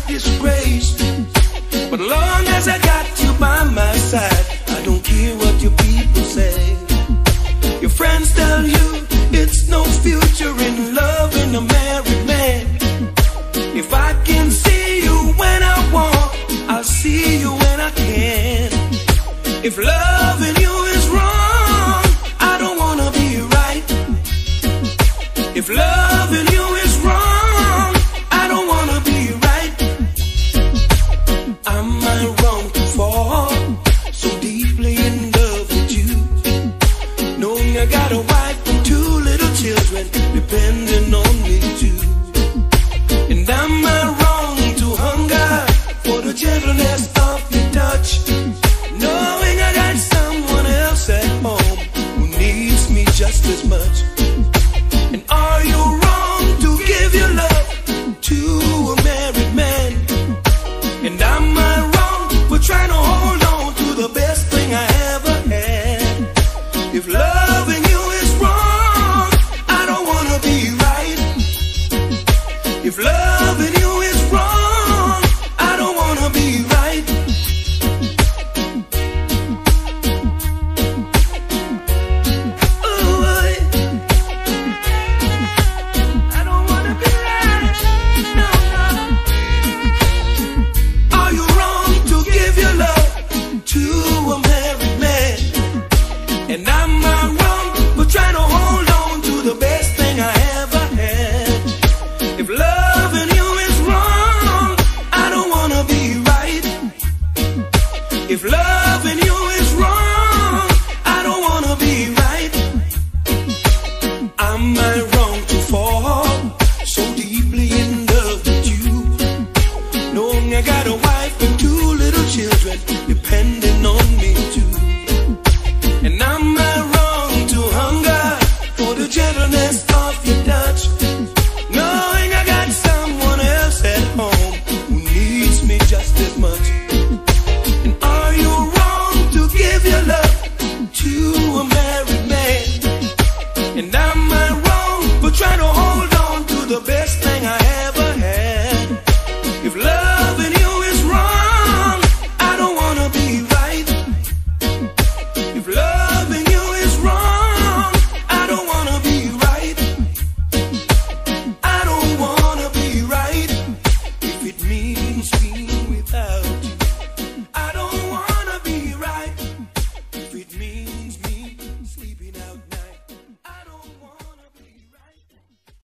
disgrace. But long as I got you by my side, I don't care what your people say. Your friends tell you it's no future in loving a married man. If I can see you when I want, I'll see you when I can. If loving you is wrong, I don't wanna be right. If loving you is wrong, I don't wanna be right. Am I wrong to fall so deeply in love with you, knowing I got a wife and 2 little children depending on me too? And am I wrong to hunger for the gentleness of your touch, knowing I got someone else at home who needs me just as much? And are you wrong to give your love to a married man? And am I wrong for trying to hold on to the best thing I ever had? If loving you is wrong, I don't wanna be right. If loving you is wrong, I don't wanna be right. Ooh, I don't wanna be right. No, no. Are you wrong to give your love to a married man? And am I wrong for trying to hold on to the best thing I ever had? If loving you is wrong, I don't wanna be right. If loving you is wrong, I don't wanna be right. Am I wrong to fall so deeply in love with you, knowing I got a wife and 2 little children depending on me too? And am I wrong to hunger for the gentleness of your touch, knowing I got someone else at home who needs me just as much? And are you wrong to give your love to a married man? And am I wrong for trying to hold on to the best thing I ever had? If loving you is wrong, I don't wanna be right. If loving you is wrong, I don't wanna be right. I don't wanna be right if it means being